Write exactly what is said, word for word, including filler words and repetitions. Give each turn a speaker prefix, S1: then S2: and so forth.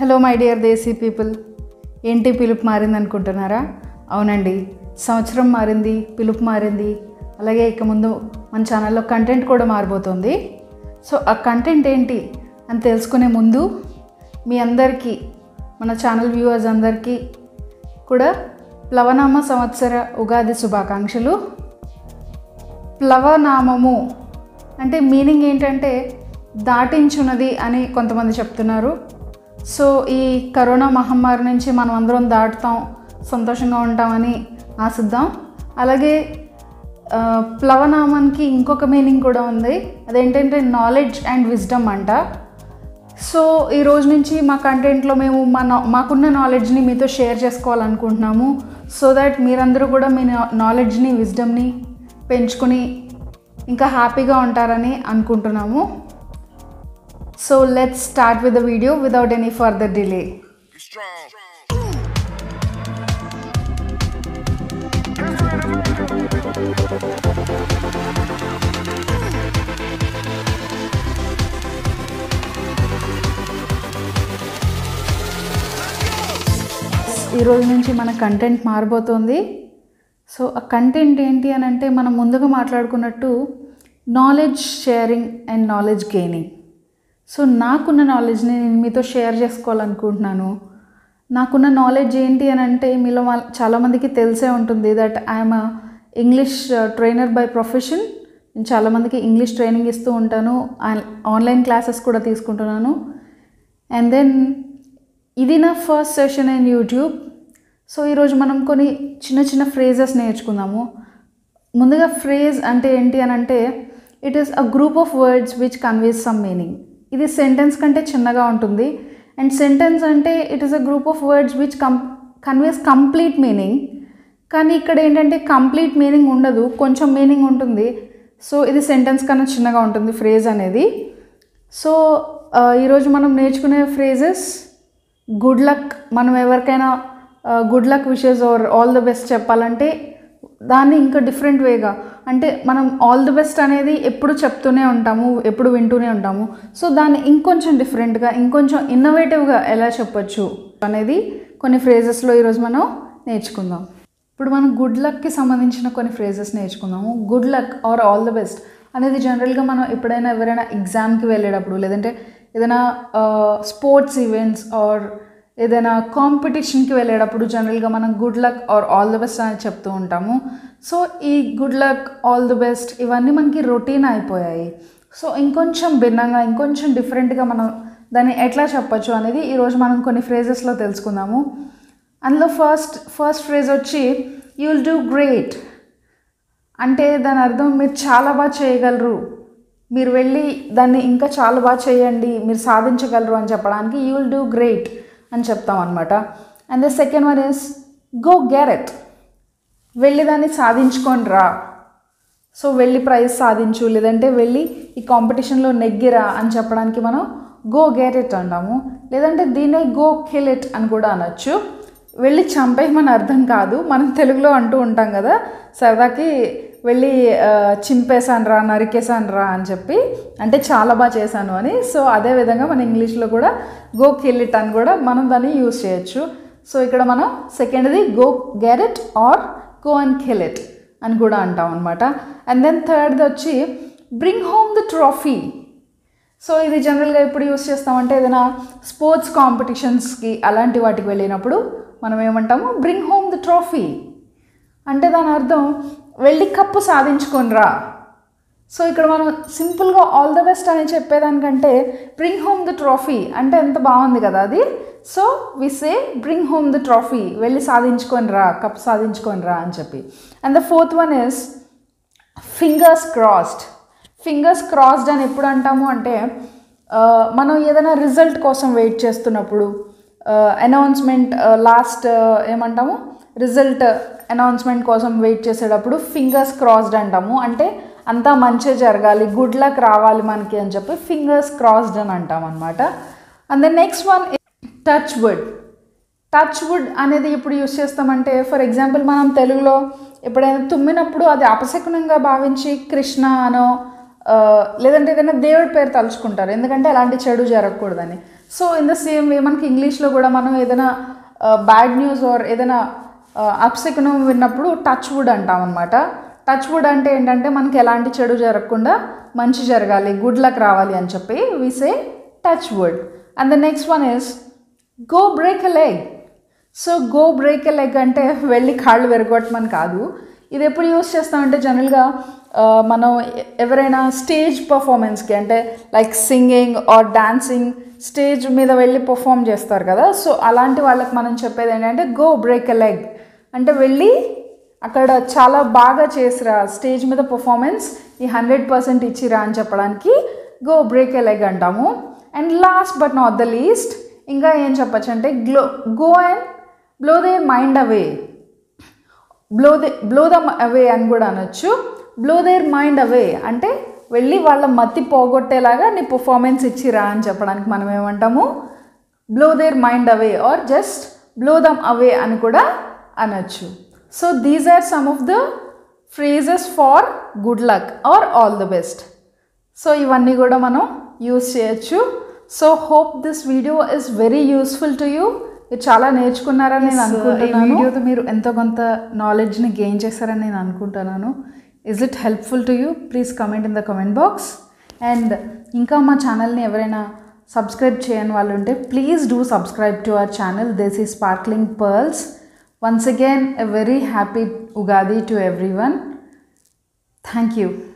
S1: Hello my dear desi people. ఏంటి పిలుపు మారింది అనుకుంటున్నారా? అవునండి, సంవత్సరం మారింది, పిలుపు మారింది. అలాగే ఇక ముందు మన ఛానల్లో కంటెంట్ కూడా మారిపోతుంది. సో ఆ కంటెంట్ ఏంటి అని తెలుసుకునే ముందు మీ అందరికీ, మన ఛానల్ వ్యూవర్స్ అందరికీ కూడా ప్లవనామ సంవత్సర ఉగాది శుభాకాంక్షలు. ప్లవనామము అంటే మీనింగ్ ఏంటంటే దాటించున్నది అని కొంతమంది చెప్తున్నారు. సో ఈ కరోనా మహమ్మారి నుంచి మనం అందరం దాటుతాం, సంతోషంగా ఉంటామని ఆశిద్దాం. అలాగే ప్లవనామానికి ఇంకొక మీనింగ్ కూడా ఉంది, అదేంటంటే నాలెడ్జ్ అండ్ విజ్డమ్ అంట. సో ఈ రోజు నుంచి మా కంటెంట్లో మేము మా మాకున్న నాలెడ్జ్ని మీతో షేర్ చేసుకోవాలనుకుంటున్నాము. సో దట్ మీరందరూ కూడా మీ నాలెడ్జ్ని, విజ్డమ్ని పెంచుకొని ఇంకా హ్యాపీగా ఉంటారని అనుకుంటున్నాము. So let's start with the video without any further delay. ఈ రోజు నుంచి మన కంటెంట్ మారిపోతుంది. సో ఆ కంటెంట్ ఏంటి అని అంటే, మనం ముందుగా మాట్లాడుకున్నట్టు knowledge sharing and knowledge gaining. So నాకున్న నాలెడ్జ్ని నేను మీతో షేర్ చేసుకోవాలనుకుంటున్నాను. నాకున్న నాలెడ్జ్ ఏంటి అని అంటే, మీలో చాలామందికి తెలిసే ఉంటుంది that I'm English trainer by profession. నేను చాలామందికి ఇంగ్లీష్ ట్రైనింగ్ ఇస్తూ ఉంటాను, ఆన్లైన్ క్లాసెస్ కూడా తీసుకుంటున్నాను. అండ్ దెన్ ఇది నా first session in YouTube. So ఈరోజు మనం కొన్ని చిన్న చిన్న ఫ్రేజెస్ నేర్చుకుందాము. ముందుగా ఫ్రేజ్ అంటే ఏంటి అని అంటే, it is a group of words which conveys some meaning. ఇది సెంటెన్స్ కంటే చిన్నగా ఉంటుంది. అండ్ సెంటెన్స్ అంటే it is a group of words which come conveys complete meaning. కానీ ఇక్కడ ఏంటంటే కంప్లీట్ మీనింగ్ ఉండదు, కొంచెం మీనింగ్ ఉంటుంది. సో ఇది సెంటెన్స్ కన్నా చిన్నగా ఉంటుంది ఫ్రేజ్ అనేది. సో ఈరోజు మనం నేర్చుకునే ఫ్రేజెస్ గుడ్ లక్. మనం ఎవరికైనా good luck wishes or all the best చెప్పాలంటే దాన్ని ఇంకా డిఫరెంట్ వేగా, అంటే మనం ఆల్ ది బెస్ట్ అనేది ఎప్పుడు చెప్తూనే ఉంటాము, ఎప్పుడు వింటూనే ఉంటాము. సో దాన్ని ఇంకొంచెం డిఫరెంట్గా, ఇంకొంచెం ఇన్నోవేటివ్గా ఎలా చెప్పచ్చు అనేది కొన్ని ఫ్రేజెస్లో ఈరోజు మనం నేర్చుకుందాం. ఇప్పుడు మనం గుడ్ లక్కి సంబంధించిన కొన్ని ఫ్రేజెస్ నేర్చుకుందాము. Good luck or all the best అనేది జనరల్గా మనం ఎప్పుడైనా ఎవరైనా ఎగ్జామ్కి వెళ్ళేటప్పుడు, లేదంటే ఏదైనా స్పోర్ట్స్ ఈవెంట్స్ ఆర్ ఏదైనా కాంపిటీషన్కి వెళ్ళేటప్పుడు జనరల్గా మనం good luck or all the best అని చెప్తూ ఉంటాము. సో ఈ good luck, all the best ఇవన్నీ మనకి రొటీన్ అయిపోయాయి. సో ఇంకొంచెం భిన్నంగా, ఇంకొంచెం డిఫరెంట్గా మనం దాన్ని ఎట్లా చెప్పచ్చు అనేది ఈరోజు మనం కొన్ని ఫ్రేజెస్లో తెలుసుకుందాము. అందులో ఫస్ట్ ఫస్ట్ ఫ్రేజ్ వచ్చి యూ విల్ డూ గ్రేట్. అంటే దాని అర్థం మీరు చాలా బాగా చేయగలరు, మీరు వెళ్ళి దాన్ని ఇంకా చాలా బాగా చేయండి, మీరు సాధించగలరు అని చెప్పడానికి యూ విల్ డూ గ్రేట్ అని చెప్తాం అనమాట. And the second one is go get it. వెళ్ళి దాన్ని సాధించుకొని రా. సో వెళ్ళి ప్రైజ్ సాధించు, లేదంటే వెళ్ళి ఈ కాంపిటీషన్లో నెగ్గిరా అని చెప్పడానికి మనం గో గెట్ ఇట్ అంటాము. లేదంటే దీన్నే గో కిల్ ఇట్ అని కూడా అనొచ్చు. వెళ్ళి చంపేయమని అర్థం కాదు, మనం తెలుగులో అంటూ ఉంటాం కదా సరదాకి, వెళ్ళి చింపేశాను రా, నరికేశాను రా అని చెప్పి, అంటే చాలా బాగా చేశాను అని. సో అదేవిధంగా మన ఇంగ్లీష్లో కూడా గో కిల్ ఇట్ అని కూడా మనం దాన్ని యూజ్ చేయొచ్చు. సో ఇక్కడ మనం సెకండ్ది go get it or go and kill it అని కూడా అంటాం అనమాట. అండ్ దెన్ థర్డ్ది వచ్చి bring home the trophy. So ఇది జనరల్గా ఎప్పుడు యూజ్ చేస్తామంటే, ఏదైనా స్పోర్ట్స్ కాంపిటీషన్స్కి అలాంటి వాటికి వెళ్ళినప్పుడు మనం ఏమంటాము, బ్రింగ్ హోమ్ ద ట్రోఫీ. అంటే దాని అర్థం వెళ్ళి కప్పు సాధించుకొని రా. సో ఇక్కడ మనం సింపుల్గా ఆల్ ద బెస్ట్ అని చెప్పేదానికంటే బ్రింగ్ హోమ్ ద ట్రోఫీ అంటే ఎంత బాగుంది కదా అది. So we say bring home the trophy, వెళ్ళి సాధించుకొని రా, కప్పు సాధించుకొని రా అని చెప్పి. And the fourth one is fingers crossed. Fingers crossed అని ఎప్పుడు అంటాము అంటే, మనం ఏదైనా రిజల్ట్ కోసం వెయిట్ చేస్తున్నప్పుడు, అనౌన్స్మెంట్ లాస్ట్ ఏమంటాము, రిజల్ట్ అనౌన్స్మెంట్ కోసం వెయిట్ చేసేటప్పుడు ఫింగర్స్ క్రాస్డ్ అంటాము. అంటే అంతా మంచి జరగాలి, గుడ్ లక్ రావాలి మనకి అని చెప్పి ఫింగర్స్ క్రాస్డ్ అని అంటాం అనమాట. And then next one touch wood. Touch wood అనేది ఇప్పుడు యూజ్ చేస్తామంటే, ఫర్ ఎగ్జాంపుల్ మనం తెలుగులో ఎప్పుడైనా తుమ్మినప్పుడు అది అపశకునంగా భావించి కృష్ణ అనో లేదంటే ఏదైనా దేవుడి పేరు తలుచుకుంటారు, ఎందుకంటే అలాంటి చెడు జరగకూడదని. So in the same way మనకి ఇంగ్లీష్లో కూడా మనం ఏదైనా బ్యాడ్ న్యూస్ ఆర్ ఏదైనా అప్సెకనం విన్నప్పుడు టచ్ వుడ్ అంటాం అనమాట. టచ్ వుడ్ అంటే ఏంటంటే మనకి ఎలాంటి చెడు జరగకుండా మంచి జరగాలి, గుడ్ లక్ రావాలి అని చెప్పి we say touch wood. And the next one is go break a leg. So go break a leg అంటే వెళ్ళి కాళ్ళు విరగొట్టమని కాదు. ఇది ఎప్పుడు యూస్ చేస్తామంటే జనరల్గా మనం ఎవరైనా స్టేజ్ పర్ఫార్మెన్స్కి అంటే like singing or dancing stage మీద వెళ్ళి పర్ఫామ్ చేస్తారు కదా. సో అలాంటి వాళ్ళకి మనం చెప్పేది ఏంటంటే గో బ్రేక్ ఎ లెగ్ అంటే వెళ్ళి అక్కడ చాలా బాగా చేసిరా, స్టేజ్ మీద పర్ఫార్మెన్స్ ఈ హండ్రెడ్ పర్సెంట్ ఇచ్చిరా అని చెప్పడానికి గో బ్రేక్ ఎ లెగ్ అంటాము. And last but not the least ఇంకా ఏం చెప్పచ్చు అంటే glow go and blow their mind away. Blow they blow the away అని కూడా అనొచ్చు. బ్లో దేర్ మైండ్ అవే అంటే వెళ్ళి వాళ్ళ మతి పోగొట్టేలాగా నీ పర్ఫార్మెన్స్ ఇచ్చిరా అని చెప్పడానికి మనం ఏమంటాము blow their mind away or just blow them away అని కూడా అనొచ్చు. So these are some of the phrases for good luck or all the best. So ఇవన్నీ కూడా మనం యూస్ చేయొచ్చు. So hope this video is very useful to you. మీరు చాలా నేర్చుకున్నారని నేను అనుకుంటున్నాను. ఈ వీడియోతో మీరు ఎంతో కొంత నాలెడ్జ్ని గెయిన్ చేశారని నేను అనుకుంటున్నాను. Is it helpful to you? Please comment in the comment box. And ఇంకా మా ఛానల్ని ఎవరైనా సబ్స్క్రైబ్ చేయని వాళ్ళు ఉంటే please do subscribe to our channel. This is sparkling pearls. Once again, a very happy Ugadi to everyone. Thank you.